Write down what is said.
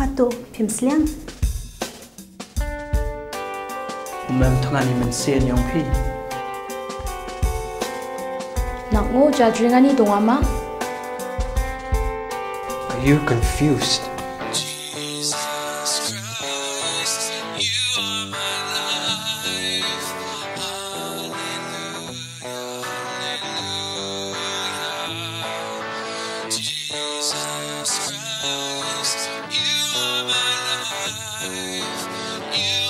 tu phimsliang mem thangani men sen yong phi nakngo jadringani dongama. Are you confused? Jesus Christ, you are my life. You